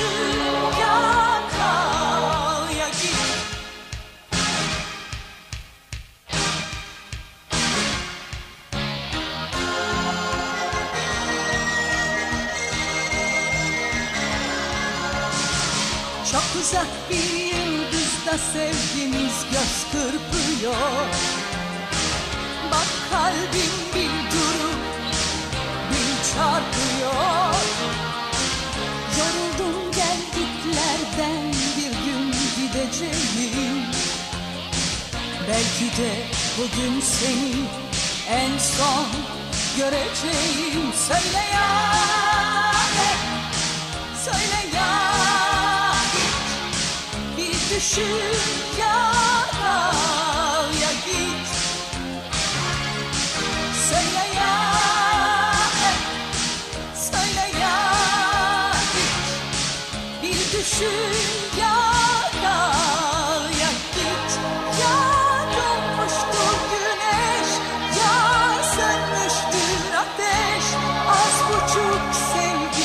ya kal ya git. Çok uzak bir yıldızda sevgimiz göz kırpıyor. Bak kalbim bir durup bir çarpıyor. Yoruldum geldiklerden, bir gün gideceğim. Belki de bugün seni en son göreceğim. Söyle ya, söyle ya, bir düşün ya kal ya git. Söyle ya, söyle ya, bir düşün ya kal ya git. Ya doğmuştur güneş, ya sönmüştür ateş. Az buçuk sevgi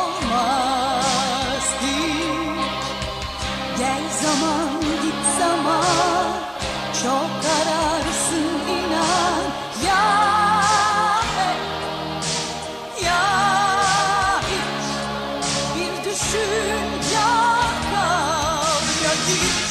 olmaz hiç. Gel zaman git zaman, çok ararsın inan. Ya bir düşün ya kal ya git.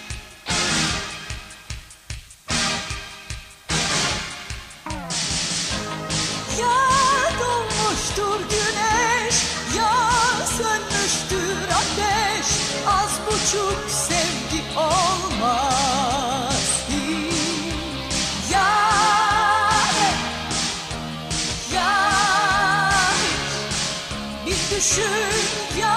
Ya doğmuştur güneş, ya sönmüştür ateş. Az buçuk sevgi olmaz hiç. Ya bir düşün ya